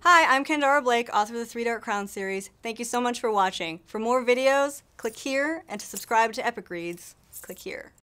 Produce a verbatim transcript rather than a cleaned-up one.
Hi, I'm Kendare Blake, author of the Three Dark Crowns series. Thank you so much for watching. For more videos, click here, and to subscribe to Epic Reads, click here.